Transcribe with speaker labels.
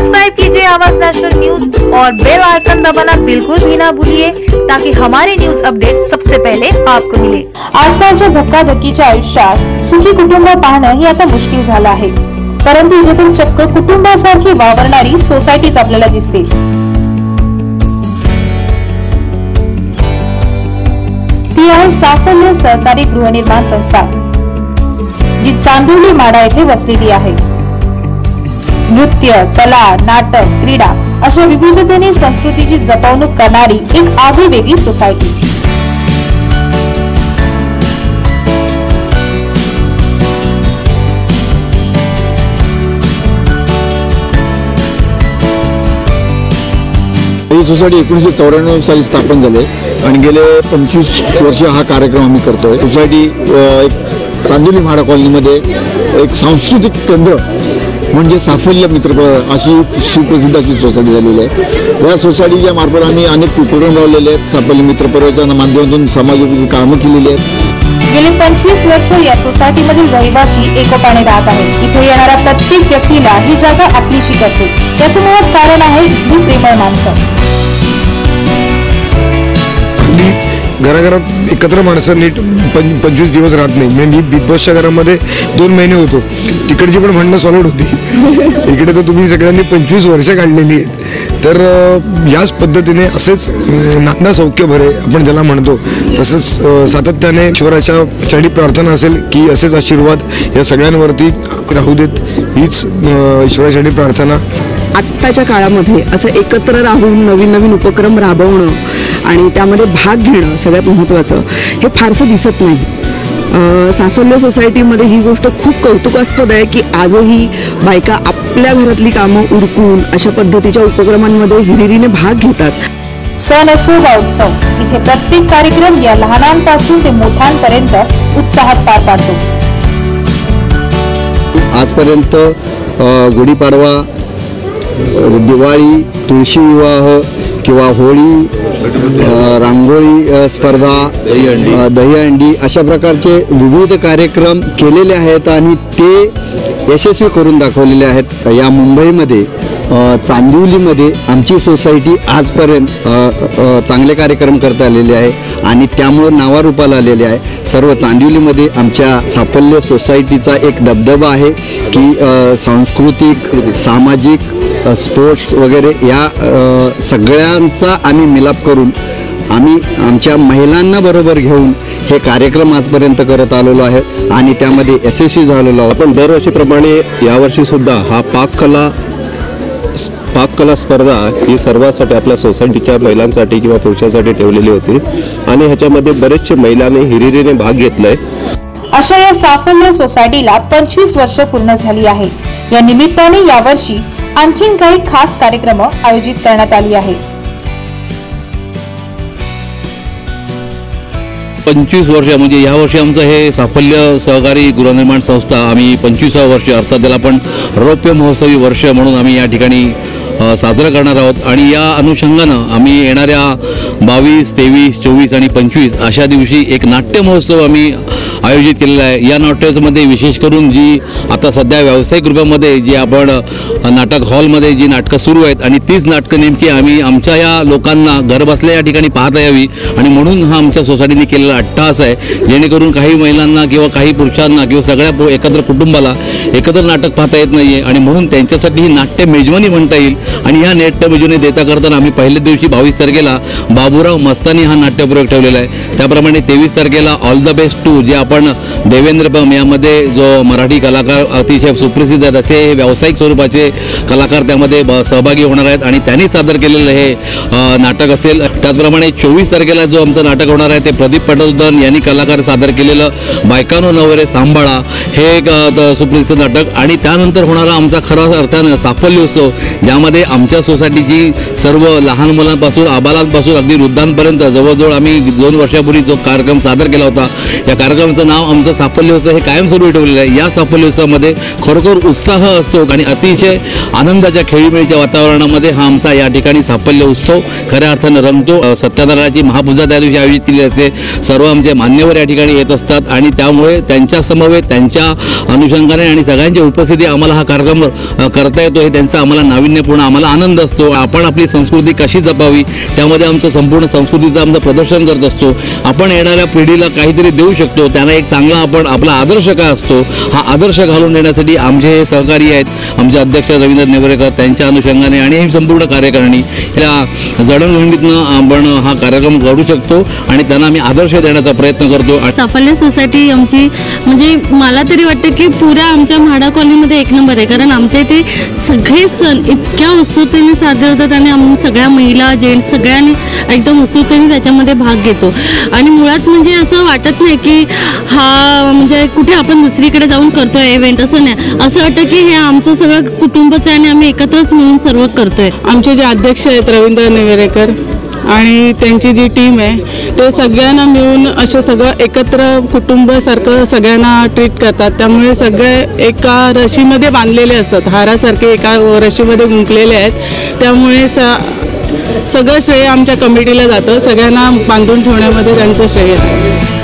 Speaker 1: Subscribe कीजिए Awaaz national news और bell icon दबाना बिल्कुल भी ना भूलिए, ताकि हमारे न्यूज अपडेट सबसे पहले आपको मिले।
Speaker 2: आजकालच्या धक्काधक्कीच्या आयुष्यात सुखी कुटुंब पाहणं ही आता मुश्किल झालं आहे, परंतु इथे तर चक्क कुटुंबासारखी वावरणारी सोसायटीच आपल्याला दिसते। ती आहे साफल्य सहकारी गृहनिर्माण संस्था, जी चांदिवली माडा येथे वसलेली आहे। नृत्य, कला, नाटक, क्रीडा अशा विविधतेने संस्कृतीची जपवणूक करणारी एक आगळीवेगळी सोसायटी।
Speaker 3: ही सोसायटी 1994 साली स्थापन झाली आणि गेले 25 वर्ष हा कार्यक्रम आम्ही करतोय। सोसायटी एक चांदिवली म्हाडा कॉलनीमध्ये एक सांस्कृतिक केंद्र म्हणजे साफल्य मित्रपरिवार अशी सुप्रसिद्ध अशी सोसायटी झालेली आहे। या सोसायटीच्या मार्फत आम्ही अनेक उपक्रम राबवलेले आहेत। साफल्य मित्रपरिवाराच्या माध्यमातून समाजाची कामं केलेली आहेत।
Speaker 2: गेली 25 वर्ष या सोसायटीमधील रहिवासी एकोपाने राहत आहेत। इथे येणाऱ्या प्रत्येक व्यक्तीला ही जागा आपलीशी करते। याचं मुळात कारण आहे इथली प्रेमळ माणसं।
Speaker 4: घराघरात एकत्र माणसं नीट 25 दिवस राहत नाही। मी बिग बॉसच्या घरामध्ये 2 महिने होतो, तिकडची पण भांडणं सॉल्व्ह होती। इकडे तर तुम्ही सगळ्यांनी 25 वर्ष काढलेली आहेत। तर याच पद्धतीने असेच नांदा सौख्य भरे आपण ज्याला म्हणतो, तसंच सातत्याने ईश्वराच्या चरणी प्रार्थना असेल की असेच आशीर्वाद या सगळ्यांवरती राहू देत, हीच ईश्वराच्या चरणी प्रार्थना।
Speaker 5: आत्ताच्या काळामध्ये असं एकत्र राहून नवीन नवीन उपक्रम राबवणं आणि त्यामध्ये भाग घेणं सगळ्यात महत्त्वाचं, हे फारसं दिसत नाही। साफल्य सोसायटीमध्ये ही गोष्ट खूप कौतुकास्पद आहे की आजही बायका आपल्या घरातली कामं उरकून अशा पद्धतीच्या उपक्रमांमध्ये हिरिरीने भाग घेतात।
Speaker 2: सण असो वा उत्सव, इथे प्रत्येक कार्यक्रम या लहानांपासून ते मोठ्यांपर्यंत उत्साहात पार पाडतो।
Speaker 3: आजपर्यंत गुढीपाडवा, दिवाळी, तुळशी विवाह किंवा होळी, रांगोळी स्पर्धा, दहीहंडी अशा प्रकारचे विविध कार्यक्रम केलेले आहेत आणि ते यशस्वी करून दाखवलेले आहेत। या मुंबईमध्ये चांदिवलीमध्ये आमची सोसायटी आजपर्यंत चांगले कार्यक्रम करता आलेले आहे आणि त्यामुळे नावारूपाला आलेले आहे। सर्व चांदिवलीमध्ये आमच्या साफल्य सोसायटीचा एक दबदबा आहे की सांस्कृतिक, सामाजिक, स्पोर्ट्स वगैरे या सगळ्यांचा आम्ही मिलाप करून आम्ही आमच्या महिलांना बरोबर घेऊन हे कार्यक्रम आजपर्यंत करत आलेलो आहे आणि त्यामध्ये यशस्वी झालेलो आहोत।
Speaker 6: आपण दरवर्षीप्रमाणे यावर्षी सुद्धा हा पाककला स्पर्धा ही सर्वांसाठी आपल्या सोसायटीच्या महिलांसाठी किंवा पुरुषांसाठी ठेवलेली होती आणि ह्याच्यामध्ये बरेचसे महिलांनी हिरिरीने भाग घेतलाय।
Speaker 2: अशा या साफल्य सोसायटीला 25 वर्ष पूर्ण झाली आहे। या निमित्ताने यावर्षी आणखीन काही खास कार्यक्रम आयोजित करण्यात आली आहे।
Speaker 7: 25 वर्ष म्हणजे या वर्षी आमचं हे साफल्य सहकारी गृहनिर्माण संस्था आम्ही 25व्या वर्ष अर्थात त्याला आपण रौप्य महोत्सवी वर्ष म्हणून आम्ही या ठिकाणी साजरा करणार आहोत। आणि या अनुषंगानं आम्ही येणाऱ्या 22, 23, 24 आणि 25 अशा दिवशी एक नाट्य महोत्सव आम्ही आयोजित केलेला आहे। या नाट्यामध्ये विशेष करून जी आता सध्या व्यावसायिक रूपामध्ये जी आपण नाटक हॉलमध्ये जी नाटकं सुरू आहेत आणि तीच नाटकं नेमकी आम्ही आमच्या या लोकांना घरबसल्या या ठिकाणी पाहता यावी आणि म्हणून हा आमच्या सोसायटीने केलेला अट्टहास आहे, जेणेकरून काही महिलांना किंवा काही पुरुषांना किंवा सगळ्या एकत्र कुटुंबाला एकत्र नाटक पाहता येत नाही आहे आणि म्हणून त्यांच्यासाठी ही नाट्य मेजवानी म्हणता येईल। आणि या नाट्य मेजवानी देता करताना आम्ही पहिल्या दिवशी 22 तारखेला बाबूराव मस्तानी हा नाट्यप्रयोग ठेवलेला आहे। त्याप्रमाणे 23 तारखेला ऑल द बेस्ट टू जे आपण देवेंद्र बम यामध्ये जो मराठी कलाकार अतिशय सुप्रसिद्ध आहेत असे व्यावसायिक स्वरूपाचे कलाकार त्यामध्ये सहभागी होणार आहेत आणि त्यांनी सादर केलेलं हे नाटक असेल। त्याचप्रमाणे 24 तारखेला जो आमचं नाटक होणार आहे ते प्रदीप पटवर्धन यांनी कलाकार सादर केलेलं बायकानो नवरे सांभाळा हे एक सुप्रसिद्ध नाटक। आणि त्यानंतर होणारा आमचा खरा अर्थानं साफल्य उत्सव, ज्यामध्ये आमच्या सोसायटीची सर्व लहान मुलांपासून आबालांपासून अगदी वृद्धांपर्यंत जवळजवळ आम्ही 2 वर्षापूर्वी जो कार्यक्रम सादर केला होता, या कार्यक्रमाचं नाव आमचं साफल्य उत्सव हे कायमस्वरूपी ठेवलेलं आहे। या साफल्य उत्सवामध्ये खरोखर उत्साह असतो आणि अतिशय आनंदाच्या खेळीमेळीच्या वातावरणामध्ये हा आमचा या ठिकाणी साफल्य उत्सव खऱ्या अर्थानं रंगतो। सत्ताधाराची महापूजा त्या दिवशी आयोजित केली असते। सर्व आमचे मान्यवर या ठिकाणी येत असतात आणि त्यामुळे त्यांच्या समवेत त्यांच्या अनुषंगाने आणि सगळ्यांची उपस्थिती आम्हाला हा कार्यक्रम करता येतो हे त्यांचं आम्हाला नाविन्यपूर्ण पण आम्हाला आनंद असतो. आपण आपली संस्कृती कशी जपावी त्यामध्ये आमचं संपूर्ण संस्कृतीचं आमचं प्रदर्शन करत असतो. आपण येणाऱ्या पिढीला काहीतरी देऊ शकतो, त्यांना एक चांगला आपण आपला आदर्श काय असतो हा आदर्श घालून देण्यासाठी आमचे हे सहकारी आहेत, आमचे अध्यक्ष रवींद्र नेवरेकर, त्यांच्या अनुषंगाने आणि ही संपूर्ण कार्यकारिणी या जडणघडणीतनं आपण हा कार्यक्रम करू शकतो आणि त्यांना आम्ही आदर्श देण्याचा प्रयत्न करतो.
Speaker 8: साफल्य सोसायटी आमची म्हणजे मला तरी वाटतं की पुऱ्या आमच्या म्हाडा कॉलनीमध्ये एक नंबर आहे, कारण आमच्या इथे सगळे सण इतक्या उत्सुकतेने साजरे होतात आणि आम्ही सगळ्या महिला जेंट्स सगळ्यांनी एकदम उत्सुकतेने त्याच्यामध्ये भाग घेतो. आणि मुळात म्हणजे असं वाटत नाही की हा म्हणजे कुठे आपण दुसरीकडे जाऊन करतोय इव्हेंट, असं नाही. असं वाटतं की हे आमचं सगळं कुटुंबच आहे आणि आम्ही एकत्रच मिळून सर्व करतोय.
Speaker 5: आमचे जे अध्यक्ष आहेत रवींद्र नेवरेकर आणि त्यांची जी टीम आहे ते सगळ्यांना मिळून असं सगळं एकत्र कुटुंबासारखं सगळ्यांना ट्रीट करतात. त्यामुळे सगळे एका रशीमध्ये बांधलेले असतात, हारासारखे एका रशीमध्ये गुंकलेले आहेत. त्यामुळे सगळं श्रेय आमच्या कमिटीला जातं, सगळ्यांना बांधून ठेवण्यामध्ये त्यांचं श्रेय आहे.